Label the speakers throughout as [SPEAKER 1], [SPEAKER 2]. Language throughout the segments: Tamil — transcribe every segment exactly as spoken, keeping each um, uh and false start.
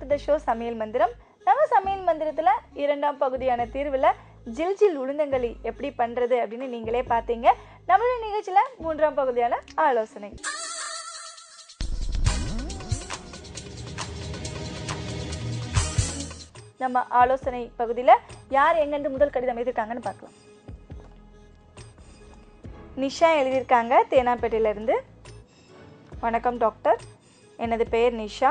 [SPEAKER 1] டு தி ஷோ சமையல் மந்திரம். நம்ம சமையல் மந்திரத்துல இரண்டாம் பகுதியான தீர்வுல ஜில் ஜில் உளுந்தங்களி எப்படி பண்றது அப்படின்னு நீங்களே பார்த்தீங்க. நம்மளுடைய நிகழ்ச்சியில மூன்றாம் பகுதியான ஆலோசனை. நம்ம ஆலோசனை பகுதியில யார் எங்கிருந்து முதல் கடிதம் எழுதியிருக்காங்கன்னு பார்க்கலாம். நிஷா எழுதியிருக்காங்க தேனாம்பேட்டையிலிருந்து. வணக்கம் டாக்டர், எனது பெயர் நிஷா.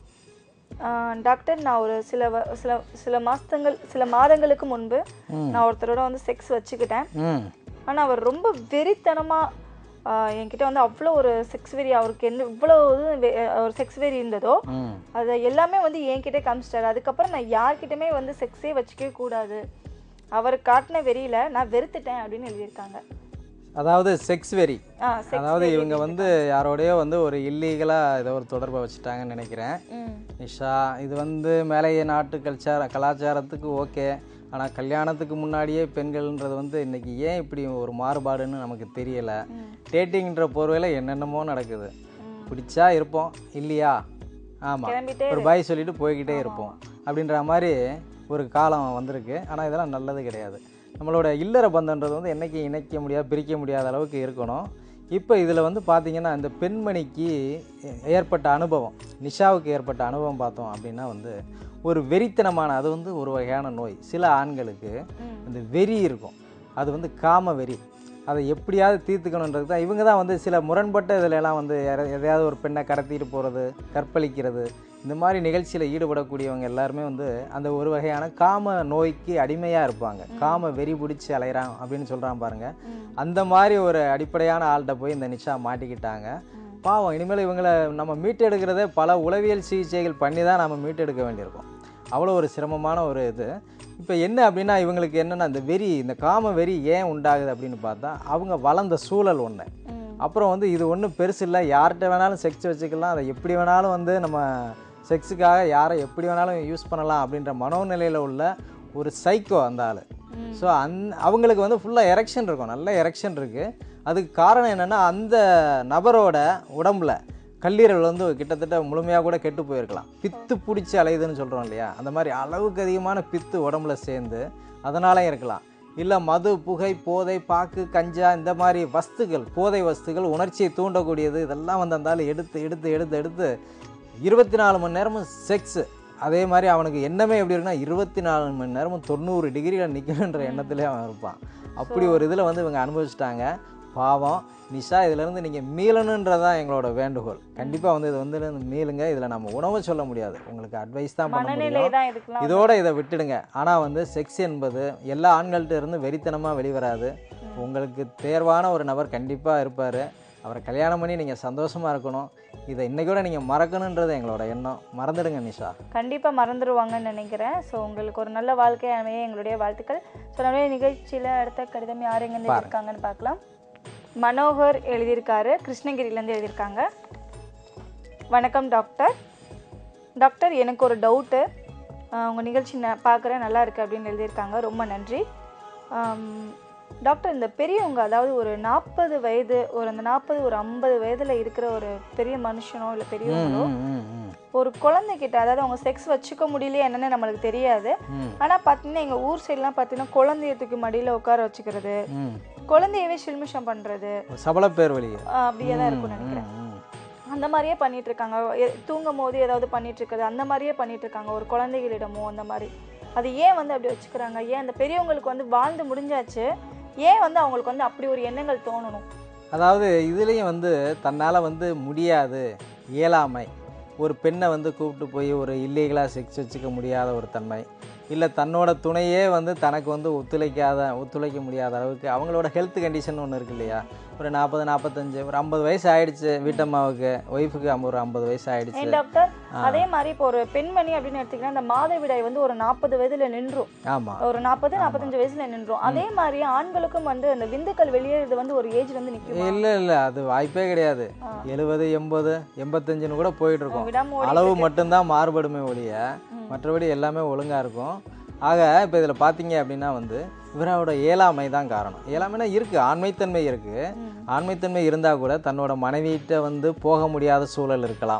[SPEAKER 1] டாக்டர், நான் ஒரு சில சில சில மாதங்கள் சில மாதங்களுக்கு முன்பு நான் ஒருத்தரோட வந்து செக்ஸ் வச்சுக்கிட்டேன். ஆனால் அவர் ரொம்ப வெறித்தனமாக என்கிட்ட வந்து அவ்வளோ ஒரு செக்ஸ் வெறி, அவருக்கு என்ன இவ்வளோ ஒரு செக்ஸ் வெறி இருந்ததோ அதை எல்லாமே வந்து என்கிட்ட காமிச்சிட்டாரு. அதுக்கப்புறம் நான் யார்கிட்டமே வந்து செக்ஸே வச்சுக்கவே கூடாது, அவர் காட்டின வெறியில் நான் வெறுத்துட்டேன் அப்படின்னு எழுதியிருக்காங்க.
[SPEAKER 2] அதாவது செக்ஸ் வெறி, அதாவது இவங்க வந்து யாரோடையோ வந்து ஒரு இல்லீகலாக ஏதோ ஒரு தொடர்பை வச்சுட்டாங்கன்னு நினைக்கிறேன். நிஷா, இது வந்து மேலைய நாட்டு கல்ச்சார கலாச்சாரத்துக்கு ஓகே, ஆனால் கல்யாணத்துக்கு முன்னாடியே பெண்கள்ன்றது வந்து இன்றைக்கி ஏன் இப்படி ஒரு மாறுபாடுன்னு நமக்கு தெரியலை. டேட்டிங்கிற போர்வையில் என்னென்னமோ நடக்குது. பிடிச்சா இருப்போம், இல்லையா ஆமாம் ஒரு பாய் சொல்லிட்டு போய்கிட்டே இருப்போம் அப்படின்ற மாதிரி ஒரு காலம் வந்திருக்கு. ஆனால் இதெல்லாம் நல்லது கிடையாது. நம்மளோட இல்லற பந்தன்றது வந்து என்றைக்கு இணைக்க முடியாது, பிரிக்க முடியாத அளவுக்கு இருக்கணும். இப்போ இதில் வந்து பார்த்திங்கன்னா இந்த பெண்மணிக்கு ஏற்பட்ட அனுபவம், நிஷாவுக்கு ஏற்பட்ட அனுபவம் பார்த்தோம் அப்படின்னா வந்து ஒரு வெறித்தனமான, அது வந்து ஒரு வகையான நோய். சில ஆண்களுக்கு இந்த வெறி இருக்கும், அது வந்து காம வெறி. அதை எப்படியாவது தீர்த்துக்கணுன்றது தான் இவங்க தான் வந்து சில முரண்பட்ட இதிலெல்லாம் வந்து எதையாவது ஒரு பெண்ணை கடத்திட்டு போகிறது, கற்பழிக்கிறது, இந்த மாதிரி நிகழ்ச்சியில் ஈடுபடக்கூடியவங்க எல்லாருமே வந்து அந்த ஒரு வகையான காம நோய்க்கு அடிமையாக இருப்பாங்க. காம வெறி பிடிச்சி அலைகிறான் அப்படின்னு சொல்கிறான் பாருங்கள். அந்த மாதிரி ஒரு அடிப்படையான ஆள்கிட்ட போய் இந்த நிஷா மாட்டிக்கிட்டாங்க. பாவம், இனிமேல் இவங்களை நம்ம மீட்டெடுக்கிறதே பல உளவியல் சிகிச்சைகள் பண்ணி தான் நம்ம மீட்டெடுக்க வேண்டியிருக்கோம். அவ்வளோ ஒரு சிரமமான ஒரு இது. இப்போ என்ன அப்படின்னா இவங்களுக்கு என்னென்னா இந்த வெறி, இந்த காம வெறி ஏன் உண்டாகுது அப்படின்னு பார்த்தா அவங்க வளர்ந்த சூழல் ஒன்று. அப்புறம் வந்து இது ஒன்றும் பெருசு இல்லை, யார்கிட்ட வேணாலும் செக்ஸ் வச்சுக்கலாம், அதை எப்படி வேணாலும் வந்து நம்ம செக்ஸுக்காக யாரை எப்படி வேணாலும் யூஸ் பண்ணலாம் அப்படின்ற மனோநிலையில் உள்ள ஒரு சைக்கோ அந்த ஆள். ஸோ அந் அவங்களுக்கு வந்து ஃபுல்லாக எரெக்ஷன் இருக்கும், நல்ல எரெக்ஷன் இருக்குது. அதுக்கு காரணம் என்னென்னா அந்த நபரோட உடம்புல கல்லீரல் வந்து கிட்டத்தட்ட முழுமையாக கூட கெட்டு போயிருக்கலாம். பித்து பிடிச்சி அலையுதுன்னு சொல்கிறோம் இல்லையா, அந்த மாதிரி அளவுக்கு அதிகமான பித்து உடம்புல சேர்ந்து அதனால இருக்கலாம். இல்லை மது, புகை, போதை, பாக்கு, கஞ்சா, இந்த மாதிரி வஸ்துகள், போதை வஸ்துகள், உணர்ச்சியை தூண்டக்கூடியது, இதெல்லாம் வந்து அந்த ஆள் எடுத்து எடுத்து எடுத்து எடுத்து இருபத்தி நாலு மணி நேரமும் செக்ஸு. அதே மாதிரி அவனுக்கு எண்ணமே எப்படி இருக்குன்னா இருபத்தி நாலு மணி நேரமும் தொண்ணூறு டிகிரியில் நிற்கணுன்ற எண்ணத்துலேயே அவன் இருப்பான். அப்படி ஒரு இதில் வந்து இவங்க அனுபவிச்சிட்டாங்க. பாவம் நிஷா, இதிலேருந்து நீங்கள் மீளணுன்றதான் எங்களோட வேண்டுகோள். கண்டிப்பாக வந்து இது வந்து மீளுங்க. இதில் நம்ம உணவு சொல்ல முடியாது, உங்களுக்கு அட்வைஸ் தான் பண்ண முடியும். இதோட இதை விட்டுடுங்க. ஆனால் வந்து செக்ஸ் என்பது எல்லா ஆண்கள்கிட்ட இருந்து வெறித்தனமாக வெளிவராது. உங்களுக்கு தேர்வான ஒரு நபர் கண்டிப்பாக இருப்பார். அவரை கல்யாணம் பண்ணி நீங்கள் சந்தோஷமாக இருக்கணும். இதை இன்றைக்கூட நீங்கள் மறக்கணுன்றது எங்களோட எண்ணம். மறந்துடுங்க நிஷா. கண்டிப்பாக மறந்துடுவாங்கன்னு நினைக்கிறேன். ஸோ உங்களுக்கு ஒரு நல்ல வாழ்க்கை அமைய எங்களுடைய வாழ்த்துக்கள். ஸோ நம்மளுடைய நிகழ்ச்சியில் அடுத்த கடிதம் யார் எங்கேருந்து இருக்காங்கன்னு பார்க்கலாம். மனோகர் எழுதியிருக்காரு, கிருஷ்ணகிரியிலேருந்து எழுதியிருக்காங்க. வணக்கம் டாக்டர். டாக்டர், எனக்கு ஒரு டவுட்டு, உங்கள் நிகழ்ச்சி நான் பார்க்குறேன், நல்லா இருக்குது அப்படின்னு எழுதியிருக்காங்க. ரொம்ப நன்றி டாக்டர். இந்த பெரியவங்க, அதாவது ஒரு நாற்பது வயது, ஒரு அந்த நாற்பது ஒரு ஐம்பது வயதில் இருக்கிற ஒரு பெரிய மனுஷனோ இல்லை பெரியவங்களோ ஒரு குழந்தைகிட்ட, அதாவது அவங்க செக்ஸ் வச்சுக்க முடியலையே என்னன்னு நம்மளுக்கு தெரியாது. ஆனால் பார்த்தீங்கன்னா எங்கள் ஊர் சைட்லாம் பார்த்தீங்கன்னா குழந்தையத்துக்கு மடியில் உட்கார வச்சுக்கிறது, குழந்தையவே சில்மிஷம் பண்ணுறது, சபல பேர் வழி அப்படியே தான் இருக்கும்னு நினைக்கிறேன். அந்த மாதிரியே பண்ணிட்டு இருக்காங்க. தூங்கும் போது ஏதாவது பண்ணிட்டு இருக்கிறது, அந்த மாதிரியே பண்ணிட்டு இருக்காங்க ஒரு குழந்தைகளிடமோ. அந்த மாதிரி அது ஏன் வந்து அப்படி வச்சுக்கிறாங்க? ஏன் அந்த பெரியவங்களுக்கு வந்து வாழ்ந்து முடிஞ்சாச்சு, ஏன் வந்து அவங்களுக்கு வந்து அப்படி ஒரு எண்ணங்கள் தோணணும்? அதாவது இதுலேயும் வந்து தன்னால் வந்து முடியாது, இயலாமை, ஒரு பெண்ணை வந்து கூப்பிட்டு போய் ஒரு இல்லீகலாக செக்ஸ் வச்சுக்க முடியாத ஒரு தன்மை, இல்லை தன்னோட துணையே வந்து தனக்கு வந்து ஒத்துழைக்காத ஒத்துழைக்க முடியாத அளவுக்கு அவங்களோட ஹெல்த் கண்டிஷன் ஒன்று இருக்கு இல்லையா. ஒரு நாற்பது நாற்பத்தஞ்சு ஒரு ஐம்பது வயசு ஆயிடுச்சு வீட்டம்மாவுக்கு, ஒய்ஃபுக்கு ஒரு ஐம்பது வயசு ஆயிடுச்சு டாக்டர். அதே மாதிரி இப்போ ஒரு பெண்மணி அப்படின்னு எடுத்துக்கிட்டா அந்த மாதவிடாய் வந்து ஒரு நாற்பது வயதுல நின்றும். ஆமாம், ஒரு நாற்பது நாற்பத்தஞ்சு வயசுல நின்றும். அதே மாதிரி ஆண்களுக்கும் வந்து அந்த விந்துக்கள் வெளியேறது வந்து ஒரு ஏஜ் வந்து நிற்கும். இல்லை இல்லை, அது வாய்ப்பே கிடையாது. எழுபது எண்பது எண்பத்தஞ்சுன்னு கூட போயிட்டு இருக்கும். அளவு மட்டும்தான் மாறுபடுமே ஒழிய மற்றபடி எல்லாமே ஒழுங்காக இருக்கும். ஆக இப்போ இதில் பார்த்தீங்க அப்படின்னா வந்து இவரோட இயலாமை தான் காரணம். இயலாமைனா இருக்குது, ஆண்மைத்தன்மை இருக்குது. ஆண்மைத்தன்மை இருந்தால் கூட தன்னோட மனைவியிட்ட வந்து போக முடியாத சூழல் இருக்கலாம்.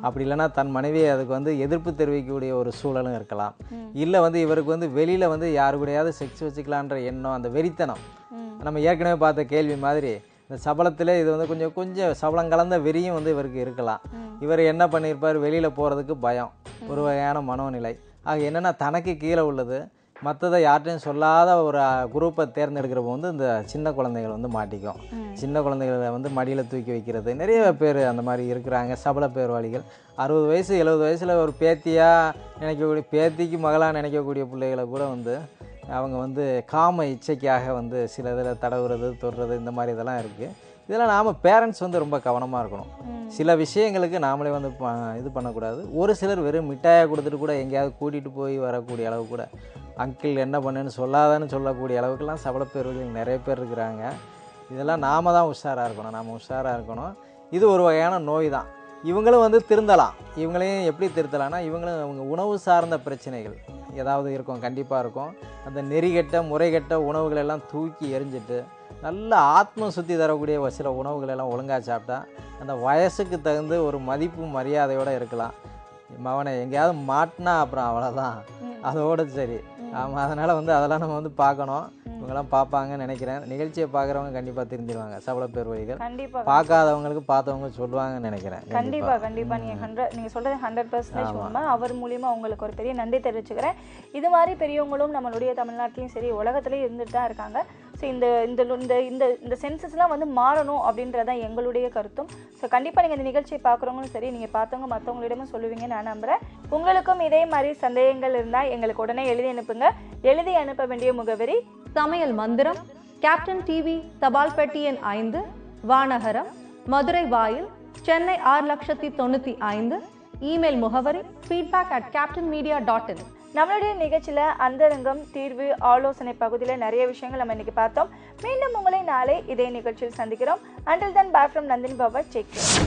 [SPEAKER 2] அப்படி இல்லைன்னா தன் மனைவியை அதுக்கு வந்து எதிர்ப்பு தெரிவிக்கக்கூடிய ஒரு சூழலும் இருக்கலாம். இல்லை வந்து இவருக்கு வந்து வெளியில் வந்து யாரு கூடயாவது செக்ஸ் வச்சுக்கலான்ற எண்ணம், அந்த வெறித்தனம், நம்ம ஏற்கனவே பார்த்த கேள்வி மாதிரி இந்த சபலத்தில் இது வந்து கொஞ்சம் கொஞ்சம் சபலம் கலந்த வெறியும் வந்து இவருக்கு இருக்கலாம். இவர் என்ன பண்ணியிருப்பார், வெளியில் போகிறதுக்கு பயம், ஒரு வகையான மனோநிலை. ஆக என்னென்னா தனக்கு கீழே உள்ளது மற்றதை யார்ட்டையும் சொல்லாத ஒரு குரூப்பை தேர்ந்தெடுக்கிறப்ப வந்து இந்த சின்ன குழந்தைகள் வந்து மாட்டிக்கும். சின்ன குழந்தைகளை வந்து மடியில் தூக்கி வைக்கிறது நிறைய பேர் அந்த மாதிரி இருக்கிறாங்க. சபல பேர்வாளிகள் அறுபது வயசு எழுபது வயசில் ஒரு பேத்தியாக நினைக்கக்கூடிய, பேத்திக்கு மகளாக நினைக்கக்கூடிய பிள்ளைகளை கூட வந்து அவங்க வந்து காம இச்சைக்காக வந்து சில இதில் தடவுறது தொடுறது இந்த மாதிரி இதெல்லாம் இருக்குது. இதெல்லாம் நாம் பேரண்ட்ஸ் வந்து ரொம்ப கவனமாக இருக்கணும். சில விஷயங்களுக்கு நாமளே வந்து இது பண்ணக்கூடாது. ஒரு சிலர் வெறும் மிட்டாயை கொடுத்துட்டு கூட எங்கேயாவது கூட்டிகிட்டு போய் வரக்கூடிய அளவு கூட, அங்கிள் என்ன பண்ணுன்னு சொல்லாதன்னு சொல்லக்கூடிய அளவுக்குலாம் சபல பேர்கள் நிறைய பேர் இருக்கிறாங்க. இதெல்லாம் நாம் தான் உஷாராக இருக்கணும், நாம் உஷாராக இருக்கணும். இது ஒரு வகையான நோய் தான். இவங்களும் வந்து திருந்தலாம். இவங்களையும் எப்படி திருத்தலாம்னா, இவங்களும் அவங்க உணவு சார்ந்த பிரச்சனைகள் ஏதாவது இருக்கும், கண்டிப்பாக இருக்கும். அந்த நெறிகெட்ட முறைகெட்ட உணவுகள் எல்லாம் தூக்கி எரிஞ்சிட்டு நல்ல ஆத்ம சுத்தி தரக்கூடிய சில உணவுகள் எல்லாம் ஒழுங்காக சாப்பிட்டா அந்த வயசுக்கு தகுந்த ஒரு மதிப்பு மரியாதையோடு இருக்கலாம். மவனை எங்கேயாவது மாட்டினா அப்புறம் அவ்வளோதான், அதோடு சரி. ஆமாம், அதனால் வந்து அதெல்லாம் நம்ம வந்து பார்க்கணும். இவங்கெல்லாம் பார்ப்பாங்கன்னு நினைக்கிறேன். நிகழ்ச்சியை பார்க்குறவங்க கண்டிப்பாக தெரிஞ்சிருவாங்க சபல பேர்வழிகள்.
[SPEAKER 1] கண்டிப்பாக
[SPEAKER 2] பார்க்காதவங்களுக்கு பார்த்தவங்க சொல்லுவாங்கன்னு நினைக்கிறேன்.
[SPEAKER 1] கண்டிப்பாக கண்டிப்பாக நீங்கள் ஹண்ட்ரட் நீங்கள் சொல்கிறது ஹண்ட்ரட் பர்சன்டேஜ் உண்மை. அவர் மூலிமா உங்களுக்கு ஒரு பெரிய நன்றி தெரிவிச்சுக்கிறேன். இது மாதிரி பெரியவங்களும் நம்மளுடைய தமிழ்நாட்டிலையும் சரி உலகத்துலேயும் இருந்துட்டு தான் இருக்காங்க. ஸோ இந்த இந்த இந்த இந்த சென்சஸ்லாம் வந்து மாறணும் அப்படின்றதான் எங்களுடைய கருத்தும். ஸோ கண்டிப்பாக நீங்கள் இந்த நிகழ்ச்சியை பார்க்குறவங்களும் சரி, நீங்கள் பார்த்தவங்க மற்றவங்களிடமும் சொல்லுவீங்கன்னு நான் நம்புகிறேன். உங்களுக்கும் இதே மாதிரி சந்தேகங்கள் இருந்தால் எங்களுக்கு உடனே எழுதி அனுப்புங்க. எழுதி அனுப்ப வேண்டிய முகவரி
[SPEAKER 3] சமையல் மந்திரம், கேப்டன் டிவி, தபால் பெட்டி எண் ஐந்து, வானகரம், மதுரை வாயில், சென்னை ஆறு லட்சத்தி தொண்ணூற்றி ஐந்து. இமெயில் முகவரி feedback at captain media dot in.
[SPEAKER 1] நம்மளுடைய நிகழ்ச்சியில் அந்தரங்கம், தீர்வு, ஆலோசனை பகுதியில் நிறைய விஷயங்கள் நம்ம இன்னைக்கு பார்த்தோம். மீண்டும் உங்களை நாளை இதே நிகழ்ச்சியில் சந்திக்கிறோம். Until then, bye from Nandini Baba. Take care.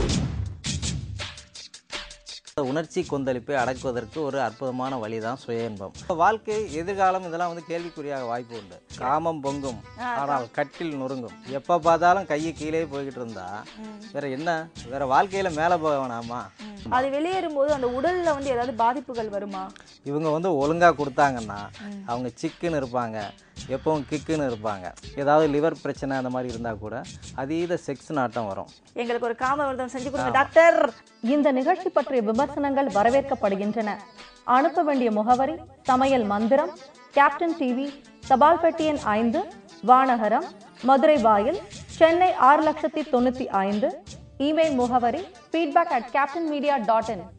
[SPEAKER 2] உணர்ச்சி கொந்தளிப்பை அடக்குவதற்கு ஒரு அற்புதமான வழி தான் சுய இன்பம். வாழ்க்கை எதிர்காலம் இதெல்லாம் வந்து கேள்விக்குறியாக வாய்ப்பு உண்டு. காமம் பொங்கும், ஆனால் கட்டில் நொறுங்கும். எப்போ பார்த்தாலும் கையை கீழே போய்கிட்டு இருந்தா வேற என்ன, வேற வாழ்க்கையில மேலே போக வேணாமா?
[SPEAKER 1] அது வெளியேறும் போது அந்த உடல்ல வந்து ஏதாவது பாதிப்புகள் வருமா?
[SPEAKER 2] இவங்க வந்து ஒழுங்கா கொடுத்தாங்கன்னா அவங்க சிக்குன்னு இருப்பாங்க, எப்பவும் கிக்குன்னு இருப்பாங்க. ஏதாவது லிவர் பிரச்சனை அந்த மாதிரி இருந்தால் கூட அதீத செக்ஸ் நாட்டம் வரும்.
[SPEAKER 1] எங்களுக்கு ஒரு காம விரதம் செஞ்சு கொடுங்க டாக்டர்.
[SPEAKER 3] இந்த நிகழ்ச்சி பற்றிய விமர்சனங்கள் வரவேற்கப்படுகின்றன. அனுப்ப வேண்டிய முகவரி சமையல் மந்திரம், கேப்டன் டிவி, தபால் பெட்டி எண் ஐந்து, வானகரம், மதுரை வாயில், சென்னை ஆறு லட்சத்தி தொண்ணூற்றி ஐந்து. இமெயில் முகவரி feedback at captain media dot in.